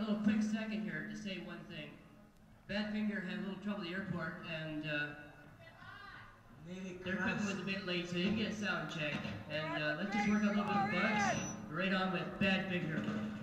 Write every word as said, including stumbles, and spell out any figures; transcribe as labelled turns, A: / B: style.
A: little quick second here to say one thing. Badfinger had a little trouble at the airport, and uh, their equipment was a bit late, so they didn't get a sound check. And uh, let's just work out a little bit of bugs. Right on with Badfinger.